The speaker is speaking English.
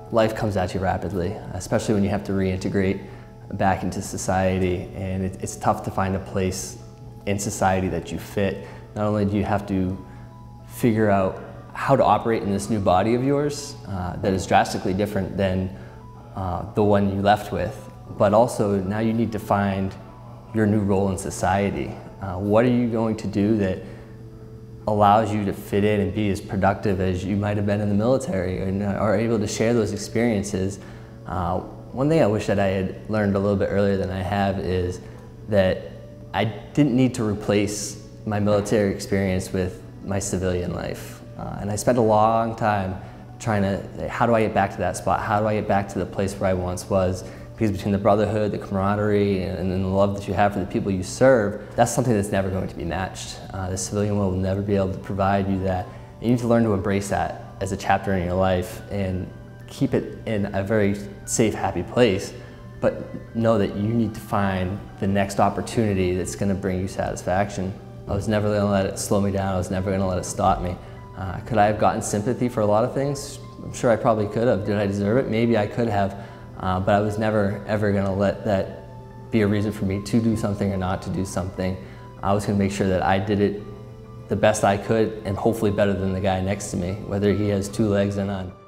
life comes at you rapidly, especially when you have to reintegrate back into society, and it's tough to find a place in society that you fit. Not only do you have to figure out how to operate in this new body of yours that is drastically different than the one you left with, but also now you need to find your new role in society. What are you going to do that allows you to fit in and be as productive as you might have been in the military, and are able to share those experiences? One thing I wish that I had learned a little bit earlier than I have is that I didn't need to replace my military experience with my civilian life. And I spent a long time trying to, how do I get back to that spot? How do I get back to the place where I once was? Because between the brotherhood, the camaraderie, and the love that you have for the people you serve, that's something that's never going to be matched. The civilian world will never be able to provide you that. And you need to learn to embrace that as a chapter in your life and keep it in a very safe, happy place, but know that you need to find the next opportunity that's going to bring you satisfaction. I was never going to let it slow me down. I was never going to let it stop me. Could I have gotten sympathy for a lot of things? I'm sure I probably could have. Did I deserve it? Maybe I could have. But I was never, ever going to let that be a reason for me to do something or not to do something. I was going to make sure that I did it the best I could, and hopefully better than the guy next to me, whether he has 2 legs or none.